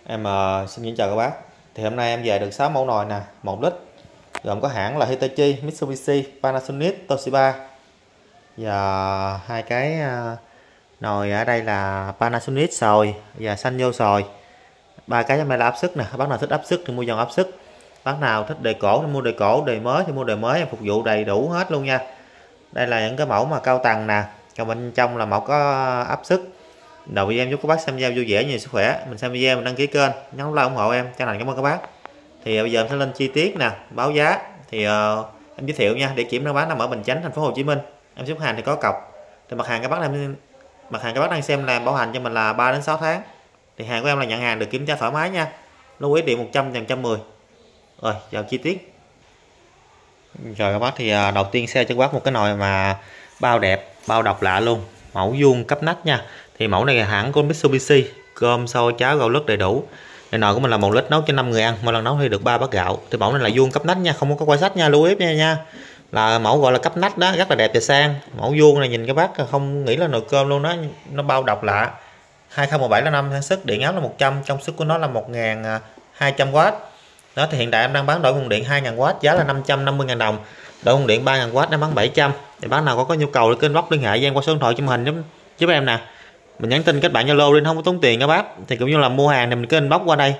Xin chào các bác. Thì hôm nay em về được 6 mẫu nồi nè, 1 lít, gồm có hãng là Hitachi, Mitsubishi, Panasonic, Toshiba. Và hai cái nồi ở đây là Panasonic sồi và Sanyo sồi. Ba cái trong đây là áp suất nè, bác nào thích áp suất thì mua dòng áp suất. Bác nào thích đề cổ thì mua đề cổ, đề mới thì mua đề mới, em phục vụ đầy đủ hết luôn nha. Đây là những cái mẫu mà cao tầng nè, còn bên trong là mẫu có áp suất. Đầu video em chúc các bác xem video vui vẻ, nhiều sức khỏe. Mình xem video, mình đăng ký kênh, nhấn like ủng hộ em, chân thành cảm ơn các bác. Thì bây giờ em sẽ lên chi tiết nè, báo giá. Thì em giới thiệu nha, địa chỉ em bán nằm ở Bình Chánh, thành phố Hồ Chí Minh. Em xuất hàng thì có cọc. Thì mặt hàng các bác đang xem là bảo hành cho mình là 3 đến 6 tháng. Thì hàng của em là nhận hàng được kiểm tra thoải mái nha. Lưu ý điện 100 và 110. Rồi, vào chi tiết. Rồi các bác, thì đầu tiên xe cho các bác một cái nồi mà bao đẹp, bao độc lạ luôn, mẫu vuông cấp nách nha. Thì mẫu này là hãng của Mitsubishi, cơm xôi cháo gạo lứt đầy đủ. Cái nồi của mình là 1 lít nấu cho 5 người ăn, mỗi lần nấu thì được 3 bát gạo. Thì mẫu này là vuông cấp nách nha, không có quay sách nha, lưu ý nha. Là mẫu gọi là cấp nách đó, rất là đẹp và sang. Mẫu vuông này nhìn các bác không nghĩ là nồi cơm luôn đó, nó bao độc lạ. 2017 là năm sản xuất, điện áp là 100, công suất của nó là 1200W. Đó, thì hiện tại em đang bán đổi nguồn điện 2000W, giá là 550.000 đồng. Đổi nguồn điện 3000W em bán 700. Thì bác nào có nhu cầu thì kênh bóc liên hệ với em qua số điện thoại trong hình giúp em nè. Mình nhắn tin kết bạn Zalo lên, không có tốn tiền các bác. Thì cũng như là mua hàng thì mình cứ inbox qua đây.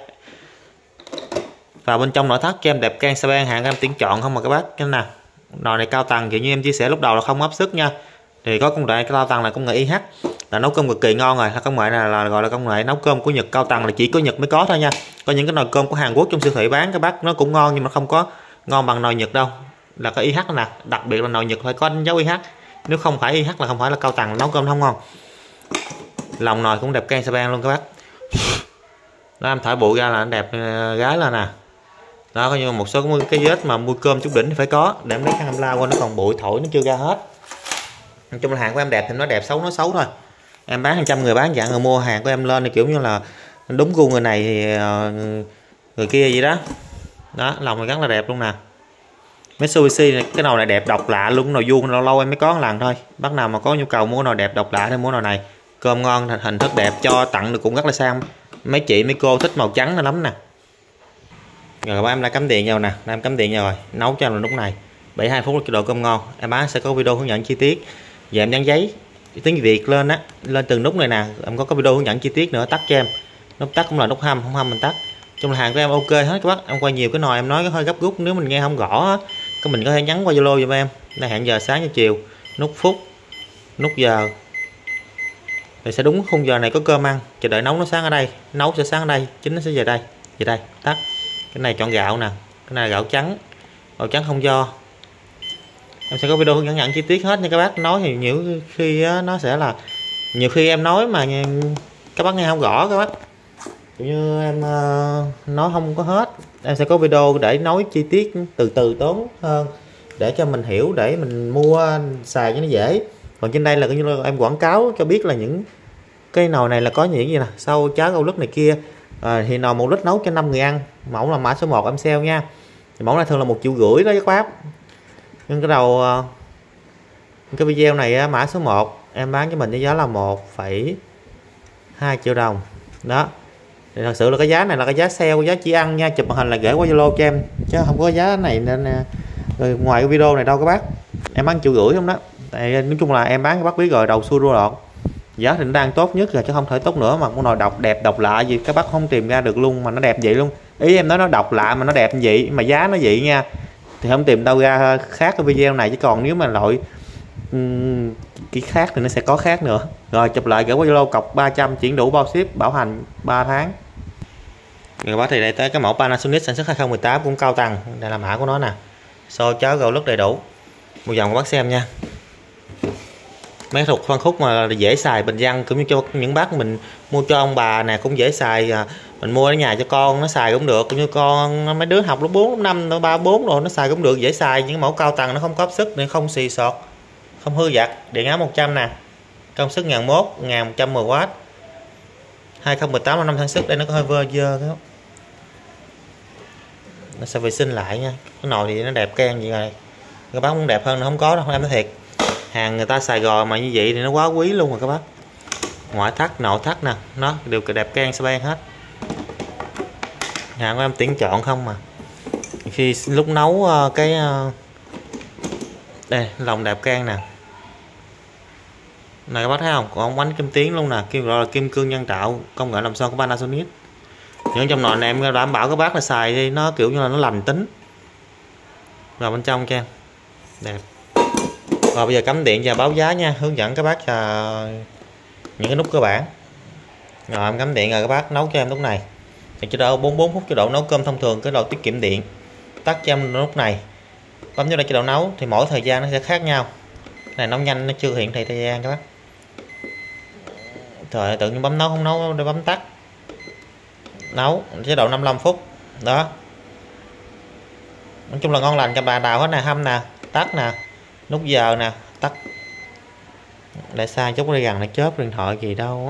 Và bên trong nội thất cho em đẹp can sa ban, hàng em tuyển chọn không mà các bác. Cái nào nồi này cao tầng, kiểu như em chia sẻ lúc đầu là không áp suất nha. Thì có công nghệ cao tầng là công nghệ IH, là nấu cơm cực kỳ ngon rồi. Công nghệ này là gọi là công nghệ nấu cơm của Nhật, cao tầng là chỉ có Nhật mới có thôi nha. Có những cái nồi cơm của Hàn Quốc trong siêu thị bán các bác, nó cũng ngon nhưng mà không có ngon bằng nồi Nhật đâu. Là cái IH nè, đặc biệt là nồi Nhật phải có đánh dấu IH. Nếu không phải IH là không phải là cao tầng, nấu cơm không ngon. Lòng nồi cũng đẹp can sa ban luôn các bác. Đó, em thổi bụi ra là nó đẹp gái lên nè. Đó, có như một số cái vết mà mui cơm chút đỉnh thì phải có. Để em lấy khăn em lao qua, nó còn bụi thổi nó chưa ra hết. Nói chung là hàng của em đẹp thì nó đẹp, xấu nó xấu thôi. Em bán 100 người bán dạng người mua hàng của em lên thì kiểu như là đúng gu người này thì người kia gì đó. Đó, lòng này rất là đẹp luôn nè. Mitsubishi này, cái nồi này đẹp độc lạ luôn, nồi vuông lâu lâu em mới có một lần thôi. Bác nào mà có nhu cầu mua nồi đẹp độc lạ thì mua nồi này. Cơm ngon, hình thức đẹp, cho tặng được cũng rất là sang. Mấy chị mấy cô thích màu trắng nó lắm nè. Rồi các bác, em đã cắm điện vào nè, em cắm điện vào rồi, nấu cho em là lúc này 72 phút là độ cơm ngon. Em bán sẽ có video hướng dẫn chi tiết. Và em dán giấy tiếng Việt lên á, lên từng nút này nè, em có video hướng dẫn chi tiết nữa. Tắt cho em, nút tắt cũng là nút hâm, không hâm mình tắt. Trong hàng của em ok hết các bác. Em quay nhiều cái nồi em nói hơi gấp rút, nếu mình nghe không rõ á, có mình có thể nhắn qua Zalo giùm em. Đây hẹn giờ sáng cho chiều, nút phút, nút giờ. Thì sẽ đúng khung giờ này có cơm ăn, chờ đợi nấu nó sáng ở đây, nấu sẽ sáng ở đây, chính nó sẽ về đây. Về đây, tắt. Cái này chọn gạo nè, cái này là gạo trắng không do. Em sẽ có video hướng dẫn chi tiết hết nha các bác. Nói thì nhiều khi á, nó sẽ là nhiều khi em nói mà các bác nghe không rõ các bác, cũng như em nói không có hết. Em sẽ có video để nói chi tiết từ từ tốn hơn, để cho mình hiểu, để mình mua xài cho nó dễ. Còn trên đây là coi như là em quảng cáo cho biết là những cái nồi này là có những gì nè, sau cháo gạo lứt này kia. Thì nồi 1 lít nấu cho 5 người ăn. Mẫu là mã số 1 em sale nha. Thì mẫu này thường là 1,5 triệu đó các bác. Nhưng cái đầu cái video này mã số 1 em bán cho mình với giá là 1,2 triệu đồng. Đó. Thì thật sự là cái giá này là cái giá sale, giá chỉ ăn nha. Chụp màn hình là gửi qua Zalo cho em, chứ không có giá này nên ngoài cái video này đâu các bác. Em bán 1,5 triệu không đó. Tại nói chung là em bán các bác biết rồi, đầu xuôi đua lọt. Giá thì nó đang tốt nhất rồi chứ không thể tốt nữa. Mà con nồi đẹp độc lạ gì các bác không tìm ra được luôn, mà nó đẹp vậy luôn. Ý em nói nó độc lạ mà nó đẹp như vậy, mà giá nó vậy nha, thì không tìm đâu ra khác cái video này. Chứ còn nếu mà loại cái khác thì nó sẽ có khác nữa. Rồi chụp lại gửi qua Zalo, cọc 300, chuyển đủ bao ship, bảo hành 3 tháng. Rồi bác, thì đây tới cái mẫu Panasonic sản xuất 2018 cũng cao tầng. Đây là mã của nó nè, xôi cháo gạo lứt đầy đủ. Một dòng của bác xem nha. Mấy thuộc phân khúc mà dễ xài bình dân, cũng như cho những bác mình mua cho ông bà nè cũng dễ xài. Mình mua ở nhà cho con nó xài cũng được, cũng như con mấy đứa học lớp 4, lớp 5, lớp 3, 4 rồi nó xài cũng được, dễ xài. Những mẫu cao tầng nó không có áp suất nên không xì sọt, không hư vặt. Điện áp 100 nè, công suất 1001, 1110W. 2018 là năm sản xuất. Đây nó có hơi vơ dơ đó, nó sẽ vệ sinh lại nha. Cái nồi thì nó đẹp can vậy rồi, các bác muốn đẹp hơn nó không có đâu, em nói thiệt. Hàng người ta xài gò mà như vậy thì nó quá quý luôn rồi các bác. Ngoại thất, nội thất nè, nó đều đẹp can sa ban hết. Hàng của em tuyển chọn không mà. Khi lúc nấu cái đây lòng đẹp can nè, này các bác thấy không, còn bánh kim tuyến luôn nè, kêu gọi là kim cương nhân tạo, công nghệ làm son của Panasonic. Những trong nồi này em đảm bảo các bác là xài đi nó kiểu như là nó lành tính. Rồi bên trong cho em đẹp. Rồi bây giờ cắm điện và báo giá nha, hướng dẫn các bác những cái nút cơ bản. Rồi em cắm điện rồi các bác nấu cho em lúc này thì chế độ 44 phút chế độ nấu cơm thông thường, cái độ tiết kiệm điện. Tắt cho em lúc này, bấm vô đây chế độ nấu thì mỗi thời gian nó sẽ khác nhau. Này nấu nhanh nó chưa hiển thị thời gian các bác. Rồi tự nhiên bấm nấu không nấu để bấm tắt. Nấu chế độ 55 phút đó. Nói chung là ngon lành cho bà đào hết nè, hâm nè, tắt nè, nút giờ nè, tắt. Để xa chút đi gần nó chớp điện thoại gì đâu.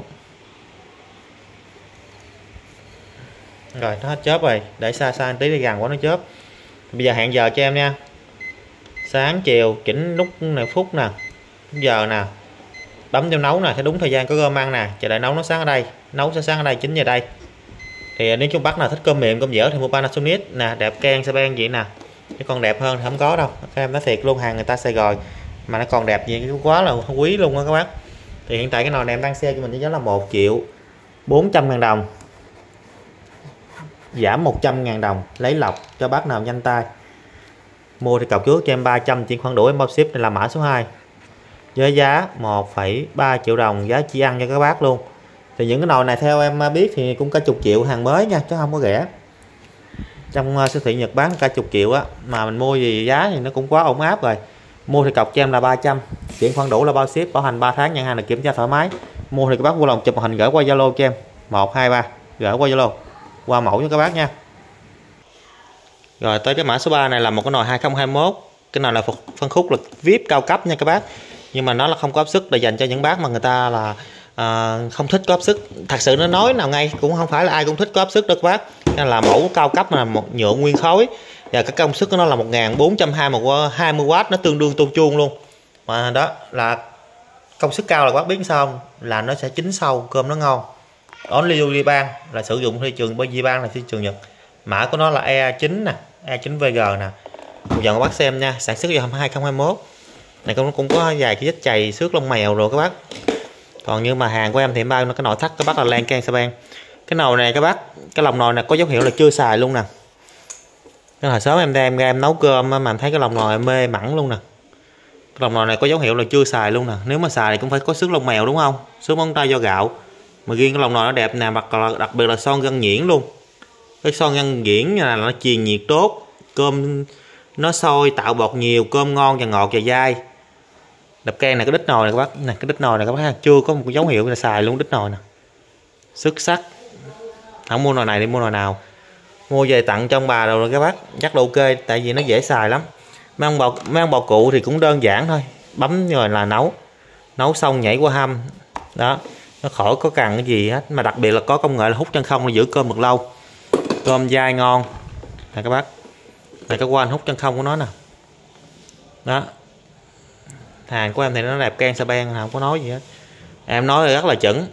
Rồi nó hết chớp rồi, để xa xa tí đi gần quá nó chớp. Bây giờ hẹn giờ cho em nha. Sáng chiều chỉnh nút này phút nè, giờ nè, bấm vô nấu nè, sẽ đúng thời gian có cơm ăn nè, chờ đợi nấu nó sáng ở đây, nấu sẽ sáng ở đây 9 giờ đây. Thì nếu chúng bác nào thích cơm mềm cơm dẻo thì mua Panasonic nè, đẹp can xe ben vậy nè, chứ còn đẹp hơn thì không có đâu các em, nói thiệt luôn, hàng người ta xài rồi mà nó còn đẹp gì quá là quý luôn á các bác. Thì hiện tại cái nồi này em đang sale cho mình với giá là 1.400.000 đồng, giảm 100.000 đồng, lấy lọc cho bác nào nhanh tay. Mua thì cọc trước cho em 300, chuyển khoản đủ em bao ship, này là mã số 2 với giá 1,3 triệu đồng, giá chỉ ăn cho các bác luôn. Thì những cái nồi này theo em biết thì cũng cả chục triệu, hàng mới nha chứ không có rẻ. Trong siêu thị Nhật bán cả chục triệu á, mà mình mua gì giá thì nó cũng quá ổn áp rồi. Mua thì cọc cho em là 300, chuyển khoản đủ là bao ship, bảo hành 3 tháng, nhận hàng là kiểm tra thoải mái. Mua thì các bác vui lòng chụp hình gửi qua Zalo cho em 123, gửi qua Zalo qua mẫu cho các bác nha. Rồi tới cái mã số 3 này là một cái nồi 2021, cái nồi là phân khúc là VIP cao cấp nha các bác, nhưng mà nó là không có áp suất, để dành cho những bác mà người ta là không thích có áp suất. Thật sự nó nói nào ngay cũng không phải là ai cũng thích có áp suất đâu các bác. Nên là mẫu cao cấp là một nhựa nguyên khối và cái công suất của nó là 1420W, nó tương đương tô chuông luôn. Mà đó là công suất cao là các bác biết sao không? Là nó sẽ chín sâu, cơm nó ngon. Only Japan là sử dụng thị trường bên Japan là thị trường Nhật. Mã của nó là E9 nè, E9VG nè. Bây giờ các bác xem nha, sản xuất vào 2021. Này cũng có vài cái vết chày xước lông mèo rồi các bác. Còn như mà hàng của em thì em bao nó cái nội thất các bác là lan can Japan. Cái nồi này các bác, cái lòng nồi này có dấu hiệu là chưa xài luôn nè. Cái hồi sớm em đem ra em nấu cơm mà em thấy cái lòng nồi em mê mẩn luôn nè. Cái lòng nồi này có dấu hiệu là chưa xài luôn nè. Nếu mà xài thì cũng phải có xước lông mèo đúng không? Xước móng tay do gạo. Mà riêng cái lòng nồi nó đẹp nè, đặc biệt là son gân nhuyễn luôn. Cái son gân nhuyễn là nó truyền nhiệt tốt, cơm nó sôi tạo bọt nhiều, cơm ngon và ngọt và dai. Đập can này, cái đít nồi này các bác, này cái đít nồi này các bác chưa có một cái dấu hiệu là xài luôn đít nồi nè. Xuất sắc. Không mua nồi này đi mua nồi nào. Mua về tặng cho ông bà rồi các bác, chắc là ok, tại vì nó dễ xài lắm. Mấy ông bào cụ thì cũng đơn giản thôi, bấm rồi là nấu. Nấu xong nhảy qua hâm. Đó, nó khỏi có cần cái gì hết, mà đặc biệt là có công nghệ là hút chân không để giữ cơm được lâu. Cơm dai ngon. Nè các bác. Này cái quan hút chân không của nó nè. Đó. Hàng của em thì nó đẹp can Japan, không có nói gì hết. Em nói rất là chuẩn.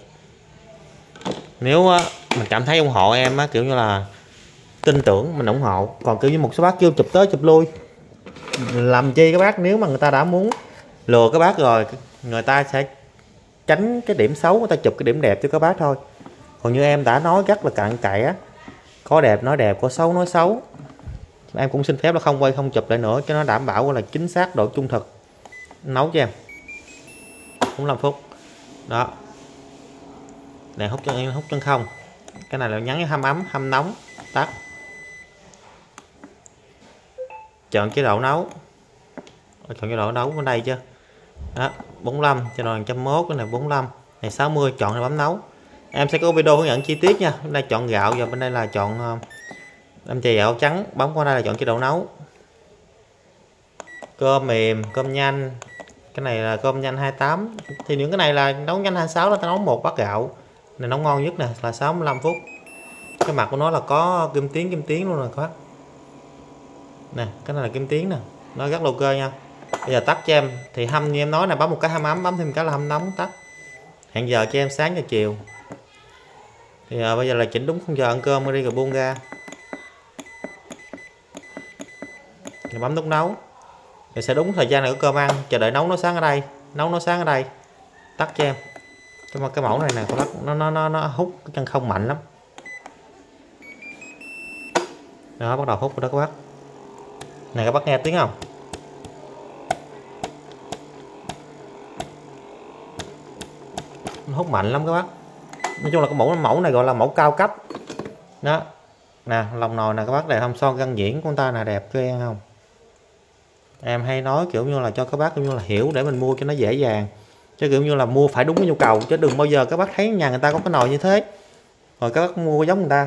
Nếu mình cảm thấy ủng hộ em á, kiểu như là tin tưởng mình ủng hộ. Còn kiểu như một số bác kêu chụp tới chụp lui, làm chi các bác, nếu mà người ta đã muốn lừa các bác rồi, người ta sẽ tránh cái điểm xấu, người ta chụp cái điểm đẹp cho các bác thôi. Còn như em đã nói rất là cặn kẽ, có đẹp nói đẹp, có xấu nói xấu. Em cũng xin phép là không quay không chụp lại nữa cho nó đảm bảo là chính xác độ trung thực. Nấu cho em 45 phút đó. Này hút chân không, cái này là nhấn hâm ấm hâm nóng, tắt, chọn chế độ nấu, chọn chế độ nấu bên đây chưa đó, 45 cho rồi 101, cái này 45 này 60, chọn này bấm nấu. Em sẽ có video hướng dẫn chi tiết nha. Bên đây chọn gạo và bên đây là chọn em chè gạo trắng, bấm qua đây là chọn chế độ nấu. Cơm mềm, cơm nhanh, cái này là cơm nhanh 28, thì những cái này là nấu nhanh 26, là ta nấu một bát gạo này nấu ngon nhất nè là 65 phút. Cái mặt của nó là có kim tuyến luôn rồi các bác nè, cái này là kim tuyến nè, nó rất là ok nha. Bây giờ tắt cho em thì hâm như em nói nè, bấm một cái hâm ấm, bấm thêm cái là hâm nóng, tắt. Hẹn giờ cho em sáng và chiều. Thì bây giờ là chỉnh đúng khung giờ ăn cơm đi rồi buông ra. thì bấm nút nấu thì sẽ đúng thời gian này có cơm ăn. Chờ đợi nấu nó sáng ở đây, nấu nó sáng ở đây, tắt cho em. Cái mẫu này nè các bác, nó hút cái chân không mạnh lắm đó, bắt đầu hút rồi đó các bác. Này các bác nghe tiếng không? Nó hút mạnh lắm các bác. Nói chung là cái mẫu này gọi là mẫu cao cấp đó. Nè lòng nồi nè các bác, đẹp không? Son găng diễn của con ta là đẹp ghê không? Em hay nói kiểu như là cho các bác kiểu như là hiểu để mình mua cho nó dễ dàng, chứ kiểu như là mua phải đúng cái nhu cầu, chứ đừng bao giờ các bác thấy nhà người ta có cái nồi như thế rồi các bác mua giống người ta.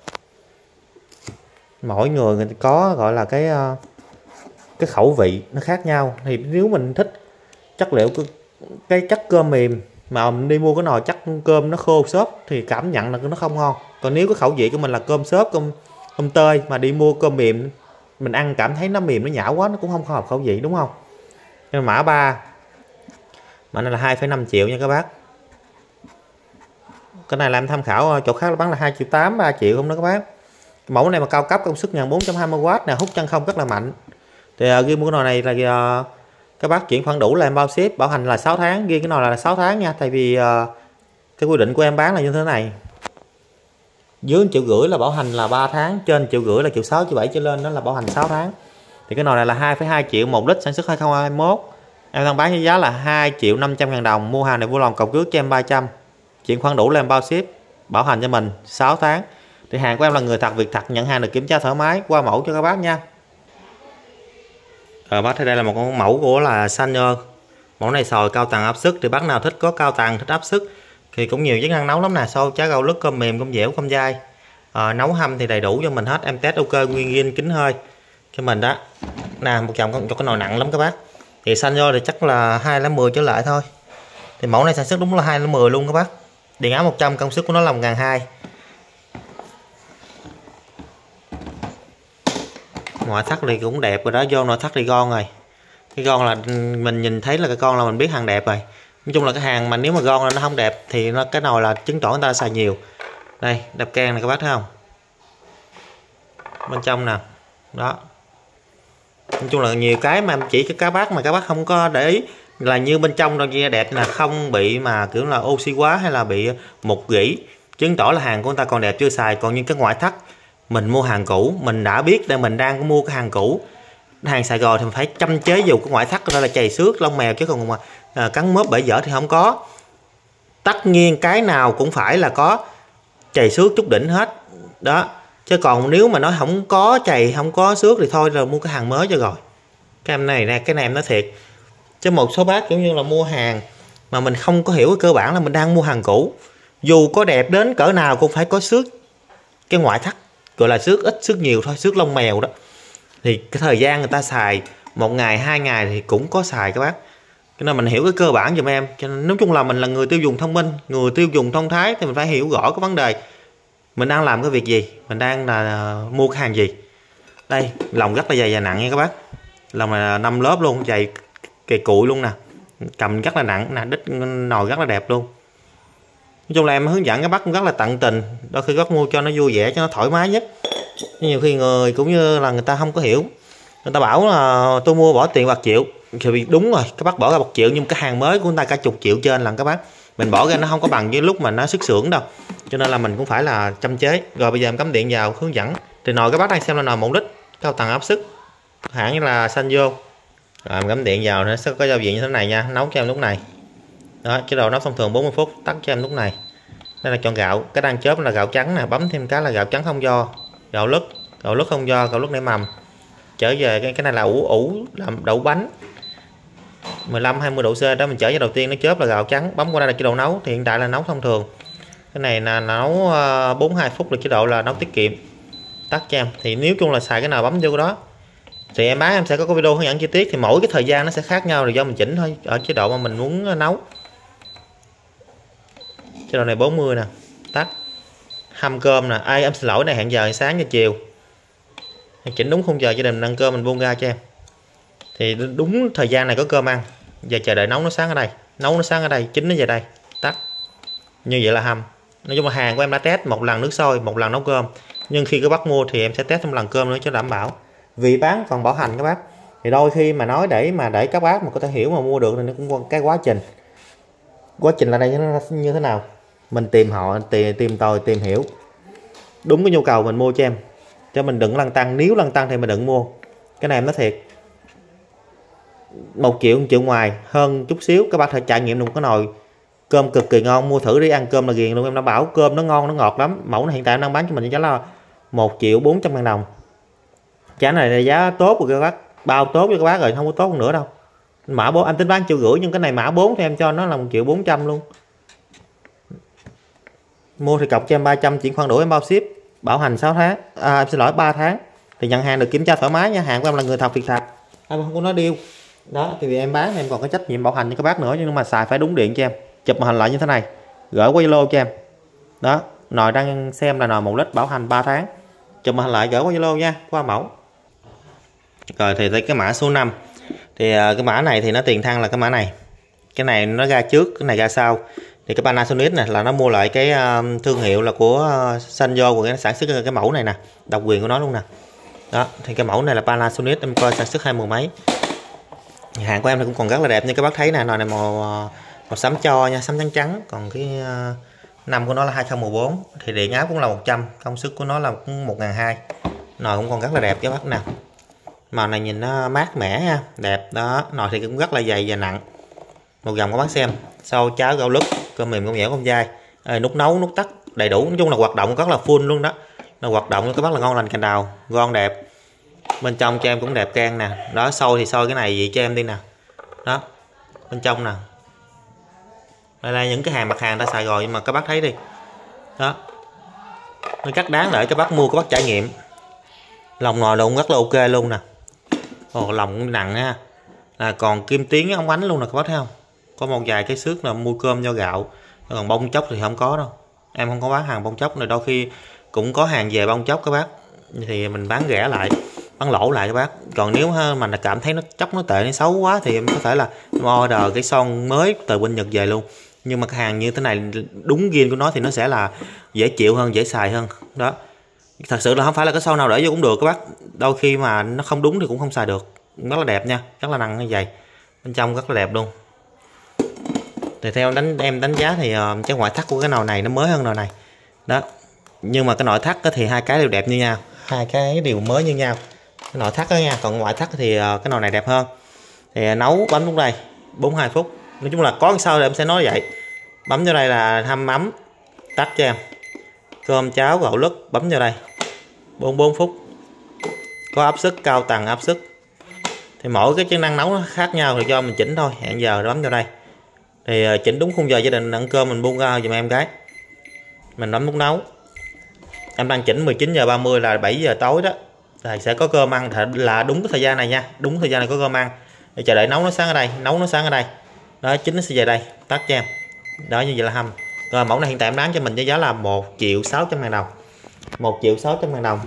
Mỗi người ta có gọi là cái khẩu vị nó khác nhau. Thì nếu mình thích chất liệu cái chất cơm mềm mà mình đi mua cái nồi chắc cơm nó khô xốp thì cảm nhận là nó không ngon. Còn nếu cái khẩu vị của mình là cơm xốp, cơm tơi mà đi mua cơm mềm mình ăn cảm thấy nó mềm nó nhão quá, nó cũng không hợp khẩu vị, đúng không? Nhưng mã 3 mà này là 2,5 triệu nha các bác. Cái này làm tham khảo, chỗ khác bán là 2,8 triệu 3 triệu không đó các bác. Mẫu này mà cao cấp, công suất 1420W nè, hút chân không rất là mạnh. Thì ghi mua cái nồi này là các bác chuyển khoản đủ là em bao ship, bảo hành là 6 tháng, ghi cái nồi là 6 tháng nha. Tại vì cái quy định của em bán là như thế này, dưới 1,5 triệu là bảo hành là 3 tháng, trên 1,5 triệu là 1,6 triệu 1,7 triệu trở lên đó là bảo hành 6 tháng. Thì cái nồi này là 2,2 triệu 1 lít, sản xuất 2021. Em đang bán với giá là 2.500.000 đồng. Mua hàng này vui lòng cọc trước cho em 300, chuyển khoản đủ là em bao ship, bảo hành cho mình 6 tháng. Thì hàng của em là người thật việc thật, nhận hàng được kiểm tra thoải mái, qua mẫu cho các bác nha. Bác thấy đây là một con mẫu của là Sanyo. Mẫu này sồi cao tầng áp suất, thì bác nào thích có cao tầng thích áp suất thì cũng nhiều chức năng nấu lắm nè, xôi cháo gạo lứt, cơm mềm, cơm dẻo, cơm dai, nấu hâm thì đầy đủ cho mình hết. Em test ok nguyên zin kính hơi cho mình đó. Nè một chồng cho cái nồi nặng lắm các bác. Thì Sanyo thì chắc là 210 trở lại thôi. Thì mẫu này sản xuất đúng là 210 luôn các bác. Điện áp 100, công suất của nó là 1.200. Ngoại thất thì cũng đẹp rồi đó, vô nội thất thì gon rồi. Cái gon là mình nhìn thấy là cái con là mình biết hàng đẹp rồi. Nói chung là cái hàng mà nếu mà gon là nó không đẹp thì cái nồi là chứng tỏ người ta xài nhiều. Đây đập can này các bác thấy không, bên trong nè đó. Nói chung là nhiều cái mà em chỉ cho các bác mà các bác không có để ý là như bên trong đâu đẹp là không bị mà kiểu là oxy hóa hay là bị mục rỉ, chứng tỏ là hàng của người ta còn đẹp chưa xài. Còn những cái ngoại thất mình mua hàng cũ, mình đã biết để mình đang mua cái hàng cũ, hàng xài rồi thì mình phải chăm chế dù cái ngoại thất đó là chày xước lông mèo, chứ còn mà cắn mớp bể dở thì không có. Tất nhiên cái nào cũng phải là có chày xước chút đỉnh hết đó, chứ còn nếu mà nó không có chày không có xước thì thôi rồi mua cái hàng mới cho rồi. Cái này nè, cái này em nói thiệt, chứ một số bác kiểu như là mua hàng mà mình không có hiểu cái cơ bản là mình đang mua hàng cũ, dù có đẹp đến cỡ nào cũng phải có xước cái ngoại thất, gọi là xước ít xước nhiều thôi, xước lông mèo đó. Thì cái thời gian người ta xài 1 ngày 2 ngày thì cũng có xài các bác. Cho nên mình hiểu cái cơ bản giùm em. Cho nên nói chung là mình là người tiêu dùng thông minh, người tiêu dùng thông thái thì mình phải hiểu rõ cái vấn đề mình đang làm cái việc gì, mình đang là mua cái hàng gì. Đây lòng rất là dày và nặng nha các bác, lòng là 5 lớp luôn, dày kề cụi luôn nè, cầm rất là nặng nè, đít nồi rất là đẹp luôn. Nói chung là em hướng dẫn các bác cũng rất là tận tình, đôi khi bác mua cho nó vui vẻ, cho nó thoải mái nhất. Nhiều khi người cũng như là người ta không có hiểu, người ta bảo là tôi mua bỏ tiền bạc triệu thì đúng rồi, các bác bỏ ra 1 triệu nhưng cái hàng mới của người ta cả chục triệu trên lần các bác, mình bỏ ra nó không có bằng với lúc mà nó xuất xưởng đâu. Cho nên là mình cũng phải là chăm chế. Rồi bây giờ em cắm điện vào hướng dẫn. Thì nồi các bác đang xem là nồi 1 lít cao tầng áp suất, hãng như là Sanyo. Rồi em cắm điện vào nó sẽ có giao diện như thế này nha, nấu cho em lúc này đó, chế độ nấu thông thường 40 phút, tắt cho em lúc này. Đây là chọn gạo, cái đang chớp là gạo trắng nè, bấm thêm cái là gạo trắng không do, gạo lứt không do, gạo lứt nảy mầm. Trở về cái này là ủ làm đậu bánh 15-20 độ C đó, mình trở về đầu tiên nó chớp là gạo trắng, bấm qua đây là chế độ nấu, thì hiện tại là nấu thông thường. Cái này là nấu 42 phút là chế độ là nấu tiết kiệm, tắt cho em. Thì nếu chung là xài cái nào bấm vô cái đó. Thì em bán em sẽ có cái video hướng dẫn chi tiết, thì mỗi cái thời gian nó sẽ khác nhau, rồi do mình chỉnh thôi ở chế độ mà mình muốn nấu. Chế độ này 40 nè, tắt. Hâm cơm nè, em xin lỗi này hẹn giờ sáng cho chiều, chỉnh đúng khung giờ gia đình ăn cơm mình buông ra cho em. Thì đúng thời gian này có cơm ăn, giờ chờ đợi nấu nó sáng ở đây, nấu nó sáng ở đây, chín nó về đây, tắt. Như vậy là hâm. Nói chung là hàng của em đã test 1 lần nước sôi, 1 lần nấu cơm, nhưng khi các bác mua thì em sẽ test thêm 1 lần cơm nữa cho đảm bảo. vì bán còn bảo hành các bác. Thì đôi khi mà nói để các bác mà có thể hiểu mà mua được thì nó cũng có cái quá trình là đây nó như thế nào, mình tìm hiểu đúng cái nhu cầu mình mua cho em, cho mình đừng lăn tăng. Nếu lăn tăng thì mình đừng mua. Cái này em nói thiệt, 1 triệu ngoài hơn chút xíu, các bác thể trải nghiệm được cái nồi cơm cực kỳ ngon, mua thử đi, ăn cơm là ghiền luôn. Em đã bảo cơm nó ngon, nó ngọt lắm. Mẫu này hiện tại đang bán cho mình giá là 1.400.000 đồng. Giá này là giá tốt của các bác, bao tốt cho các bác rồi, không có tốt hơn nữa đâu. Mã 4 anh tính bán 1,5 triệu, nhưng cái này mã 4 thì em cho nó là 1.400.000 luôn. Mua thì cọc cho em 300, chuyển khoản đủ em bao ship, bảo hành 6 tháng, em xin lỗi 3 tháng. Thì nhận hàng được kiểm tra thoải mái nha, hàng của em là người thật việc thật, em không có nói điêu. Đó thì vì em bán em còn có trách nhiệm bảo hành cho các bác nữa, nhưng mà xài phải đúng điện cho em. Chụp màn hình lại như thế này, gửi qua Zalo cho em. Đó, nồi đang xem là nồi 1 lít bảo hành 3 tháng. Chụp màn hình lại gửi qua Zalo nha, qua mẫu. Rồi thì tới cái mã số 5. Thì cái mã này thì nó tiền thăng là cái mã này. Cái này nó ra trước, cái này ra sau. Thì cái Panasonic này là nó mua lại cái thương hiệu là của Sanyo, của cái sản xuất cái mẫu này nè, độc quyền của nó luôn nè. Đó, thì cái mẫu này là Panasonic, em coi sản xuất 20 mấy. Hàng của em thì cũng còn rất là đẹp như các bác thấy nè, nồi này màu xám cho nha, xám trắng trắng. Còn cái năm của nó là 2014, thì điện áp cũng là 100, công suất của nó là 1.200. Nồi cũng còn rất là đẹp các bác nè. Màu này nhìn nó mát mẻ ha, đẹp đó. Nồi thì cũng rất là dày và nặng. Một dòng các bác xem, sau cháo gạo lứt, cơm mềm cơm dẻo cơm dai, nút nấu nút tắt đầy đủ, nói chung là hoạt động rất là full luôn đó. Nó hoạt động các bác là ngon lành cành đào, ngon đẹp. Bên trong cho em cũng đẹp can nè. Đó, sôi thì sôi cái này gì cho em đi nè. Đó, bên trong nè. Đây là những cái mặt hàng ta xài rồi, nhưng mà các bác thấy đi. Đó, nó rất đáng để các bác mua, các bác trải nghiệm. Lòng nồi luôn rất là ok luôn nè. Ồ, lòng cũng nặng ha. Còn kim tuyến ống ánh luôn nè các bác thấy không. Có một vài cái xước là mua cơm do gạo. Còn bông chóc thì không có đâu. Em không có bán hàng bông chóc này, đôi khi cũng có hàng về bông chóc các bác, thì mình bán rẻ lại, bán lỗ lại các bác. Còn nếu mà cảm thấy nó chóc nó tệ, nó xấu quá thì em có thể là order cái son mới từ bên Nhật về luôn. Nhưng mà cái hàng như thế này đúng ghiên của nó thì nó sẽ là dễ chịu hơn, dễ xài hơn. Đó, thật sự là không phải là cái son nào để vô cũng được các bác, đôi khi mà nó không đúng thì cũng không xài được. Rất là đẹp nha, rất là nặng như vậy, bên trong rất là đẹp luôn. Thì theo em đánh giá thì cái ngoại thất của cái nồi này nó mới hơn nồi này đó. Nhưng mà cái nội thất thì hai cái đều đẹp như nhau, hai cái đều mới như nhau, cái nội thất đó nha. Còn ngoại thất thì cái nồi này đẹp hơn. Thì nấu bấm lúc đây 42 phút. Nói chung là có sao thì em sẽ nói vậy. Bấm vô đây là hâm ấm, tắt cho em. Cơm cháo gạo lứt bấm vô đây 44 phút. Có áp suất, cao tầng áp suất. Thì mỗi cái chức năng nấu nó khác nhau thì do mình chỉnh thôi. Hẹn giờ bấm vô đây. Thì chỉnh đúng khung giờ gia đình ăn cơm mình buông ra giùm em cái. Mình bấm nút nấu. Em đang chỉnh 19h30 là 7 giờ tối đó. Thì sẽ có cơm ăn là đúng cái thời gian này nha. Đúng thời gian này có cơm ăn. Để chờ đợi nấu nó sáng ở đây, nấu nó sáng ở đây. Đó, chín nó sẽ về đây, tắt cho em. Đó, như vậy là hầm. Rồi mẫu này hiện tại em bán cho mình với giá là 1.600.000 đồng. 1.600.000 đồng.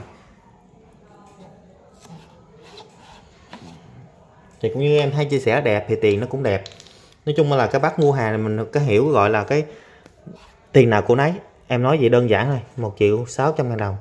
Thì cũng như em hay chia sẻ, đẹp thì tiền nó cũng đẹp. Nói chung là các bác mua hàng mình có hiểu gọi là cái tiền nào của nấy. Em nói vậy đơn giản thôi. 1.600.000 đồng.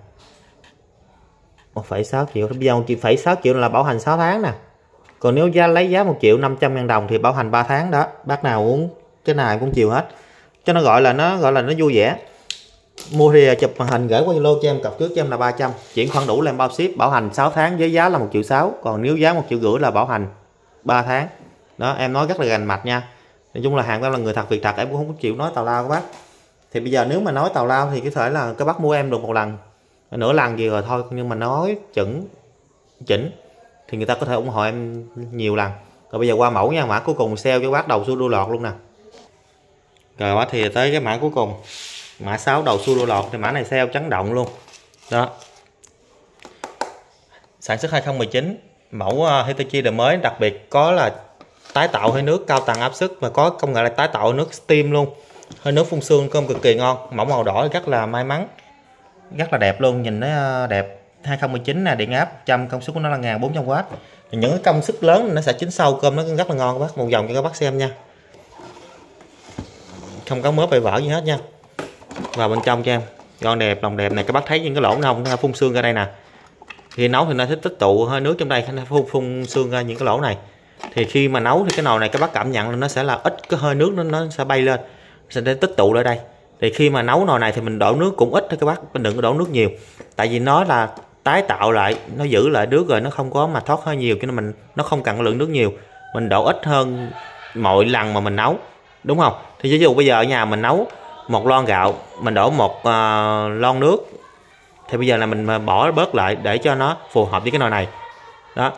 1,6 triệu. Bây giờ 1,6 triệu là bảo hành 6 tháng nè. Còn nếu lấy giá 1.500.000 đồng thì bảo hành 3 tháng đó. Bác nào uống cái nào cũng chiều hết. Cho nó gọi là nó vui vẻ. Mua thì chụp màn hình gửi qua Zalo cho em, cọc trước cho em là 300, chuyển khoản đủ là em bao ship, bảo hành 6 tháng với giá là 1,6 triệu. Còn nếu giá 1,5 triệu là bảo hành 3 tháng. Đó, em nói rất là rành mạch nha. Nói chung là hàng của em là người thật việc thật, em cũng không chịu nói tào lao các bác. Thì bây giờ nếu mà nói tào lao thì có thể là các bác mua em được một lần, nửa lần gì rồi thôi, nhưng mà nói chỉnh thì người ta có thể ủng hộ em nhiều lần. Rồi bây giờ qua mẫu nha, mã cuối cùng sale cho bác đầu xu đua lọt luôn nè. Rồi quá thì tới cái mã cuối cùng, mã 6 đầu xu đua lọt. Thì mã này sale chấn động luôn đó. Sản xuất 2019, mẫu Hitachi đời mới, đặc biệt có là tái tạo hơi nước cao tầng áp suất và có công nghệ là tái tạo nước steam luôn. Hơi nước phun sương, cơm cực kỳ ngon. Mẫu màu đỏ rất là may mắn, rất là đẹp luôn, nhìn nó đẹp. 2019 nè, điện áp 100, công suất của nó là 1400W. Những cái công suất lớn nó sẽ chín sâu, cơm nó rất là ngon các bác. Một vòng cho các bác xem nha, không có mớ bậy vỡ gì hết nha. Vào bên trong cho em, ngon đẹp, lòng đẹp này, các bác thấy những cái lỗ hông phun sương ra đây nè. Khi nấu thì nó sẽ tích tụ hơi nước trong đây, nó phun sương ra những cái lỗ này. Thì khi mà nấu thì cái nồi này các bác cảm nhận là nó sẽ là ít cái hơi nước nó sẽ bay lên, sẽ để tích tụ lại đây. Thì khi mà nấu nồi này thì mình đổ nước cũng ít thôi các bác, mình đừng có đổ nước nhiều. Tại vì nó là tái tạo lại, nó giữ lại nước rồi, nó không có mà thoát hơi nhiều, cho nên nó không cần lượng nước nhiều. Mình đổ ít hơn mọi lần mà mình nấu, đúng không? Thì ví dụ bây giờ ở nhà mình nấu 1 lon gạo, mình đổ 1 lon nước, thì bây giờ là mình bỏ bớt lại để cho nó phù hợp với cái nồi này. Đó,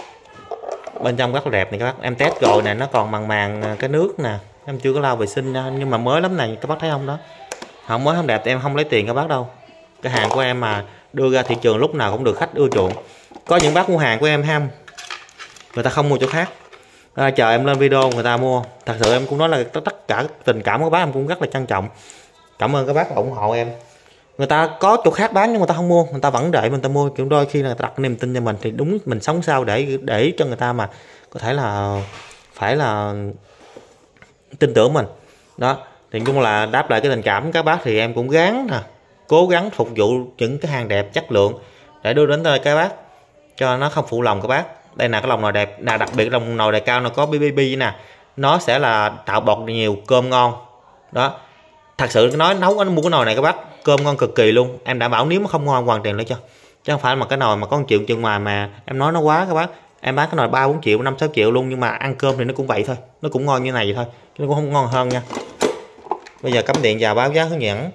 bên trong rất là đẹp này các bác, em test rồi nè, nó còn màng màng cái nước nè, em chưa có lau vệ sinh nha, nhưng mà mới lắm này các bác thấy không? Đó, không mới không đẹp em không lấy tiền các bác đâu. Cái hàng của em mà đưa ra thị trường lúc nào cũng được khách ưa chuộng. Có những bác mua hàng của em ham, người ta không mua chỗ khác, chờ em lên video người ta mua. Thật sự em cũng nói là tất cả tình cảm của các bác em cũng rất là trân trọng. Cảm ơn các bác ủng hộ em. Người ta có chỗ khác bán nhưng người ta không mua, người ta vẫn đợi mình ta mua. Kiểu đôi khi là đặt niềm tin cho mình thì đúng, mình sống sao để cho người ta mà có thể là phải là tin tưởng mình. Đó, thì cũng là đáp lại cái tình cảm các bác, thì em cũng gắng cố gắng phục vụ những cái hàng đẹp chất lượng để đưa đến tới các bác cho nó không phụ lòng các bác. Đây là cái lòng nồi đẹp là đặc biệt, lòng nồi đẹp cao nó có BBB nè, nó sẽ là tạo bọt nhiều, cơm ngon. Đó, thật sự nói nấu anh mua cái nồi này các bác, cơm ngon cực kỳ luôn. Em đảm bảo nếu mà không ngon hoàn tiền lấy cho, chứ không phải mà cái nồi mà có 1 triệu chừng mà em nói nó quá các bác. Em bán cái nồi 3-4 triệu 5-6 triệu luôn, nhưng mà ăn cơm thì nó cũng vậy thôi, nó cũng ngon như này vậy thôi, chứ nó cũng không ngon hơn nha. Bây giờ cắm điện vào báo giá hướng dẫn.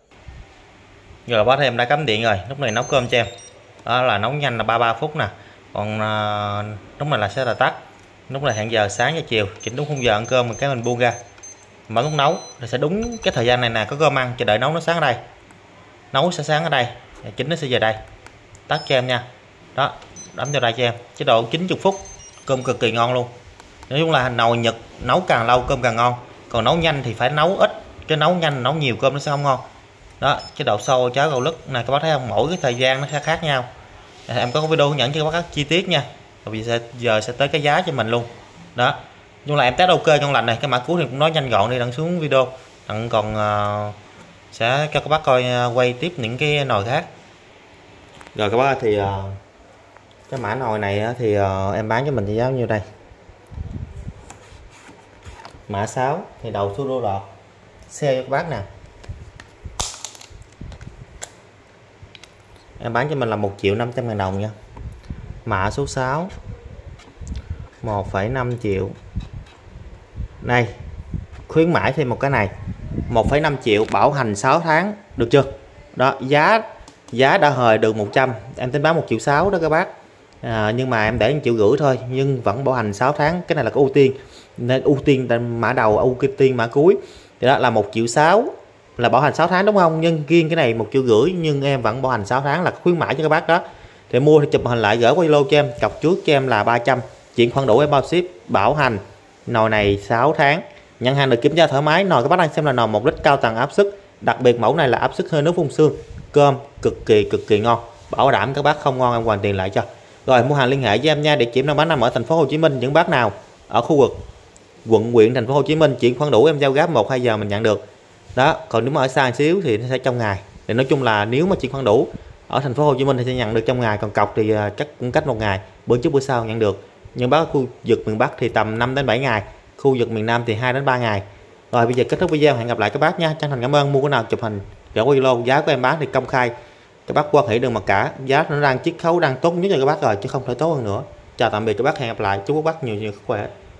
Giờ bác em đã cắm điện rồi, lúc này nấu cơm cho em. Đó là nấu nhanh là 33 phút nè. Còn lúc này là sẽ là tắt. Lúc này hẹn giờ sáng với chiều, chỉnh đúng khung giờ ăn cơm cái mình buông ra. Mở lúc nấu thì sẽ đúng cái thời gian này nè, có cơm ăn chờ đợi nấu nó sáng ở đây. Nấu sẽ sáng ở đây, chính nó sẽ về đây. Tắt cho em nha. Đó, đấm vào đây cho em. Chế độ 90 phút, cơm cực kỳ ngon luôn. Nói chung là nồi Nhật nấu càng lâu cơm càng ngon. Còn nấu nhanh thì phải nấu ít, chứ nấu nhanh nấu nhiều cơm nó sẽ không ngon. Đó, chế độ sôi cháo gạo lứt này các bác thấy không, mỗi cái thời gian nó sẽ khác nhau. Em có video hướng dẫn cho các bác chi tiết nha. Rồi giờ sẽ tới cái giá cho mình luôn. Đó, nhưng là em test ok ngon lành này. Cái mã cuối thì cũng nói nhanh gọn đi, đăng xuống video đặng còn sẽ cho các bác coi quay tiếp những cái nồi khác. Rồi các bác thì cái mã nồi này thì em bán cho mình thì giá nhiêu đây? Mã 6 thì đầu số đô đọt xe cho các bác nè, em bán cho mình là 1.500.000 đồng nha. Mã số 6 1,5 triệu. Này, khuyến mãi thêm một cái này 1,5 triệu bảo hành 6 tháng, được chưa? Đó, giá đã hời được 100, em tính bán 1,6 triệu đó các bác. Nhưng mà em để 1,5 triệu thôi, nhưng vẫn bảo hành 6 tháng. Cái này là có ưu tiên, nên ưu tiên mã đầu, ưu tiên mã cuối. Thì đó là 1,6 triệu là bảo hành 6 tháng đúng không? Nhưng riêng cái này 1,5 triệu, nhưng em vẫn bảo hành 6 tháng là khuyến mãi cho các bác đó. Thì mua thì chụp hình lại gửi qua Zalo cho em, cọc trước cho em là 300, chuyển khoản đủ em bao ship, bảo hành nồi này 6 tháng, nhận hàng được kiểm tra thoải mái. Nồi các bác đang xem là nồi 1 lít cao tầng áp suất, đặc biệt mẫu này là áp suất hơi nước phun sương, cơm cực kỳ ngon, bảo đảm các bác không ngon em hoàn tiền lại cho. Rồi mua hàng liên hệ với em nha, địa chỉ em bán nằm ở thành phố Hồ Chí Minh. Những bác nào ở khu vực quận huyện thành phố Hồ Chí Minh chuyển khoản đủ em giao gấp 1-2 giờ mình nhận được. Đó, còn nếu mà ở xa xíu thì nó sẽ trong ngày. Thì nói chung là nếu mà chuyển khoản đủ ở thành phố Hồ Chí Minh thì sẽ nhận được trong ngày, còn cọc thì chắc cũng cách 1 ngày, bữa trước bữa sau nhận được. Nhưng bác khu vực miền Bắc thì tầm 5-7 ngày, khu vực miền Nam thì 2-3 ngày. Rồi bây giờ kết thúc video, hẹn gặp lại các bác nha. Chân thành cảm ơn. Mua cái nào chụp hình gửi qua Zalo, giá của em bán thì công khai, các bác quan hệ đừng mặc cả, giá nó đang chiết khấu đang tốt nhất cho các bác rồi, chứ không thể tốt hơn nữa. Chào tạm biệt các bác, hẹn gặp lại, chúc các bác nhiều sức khỏe.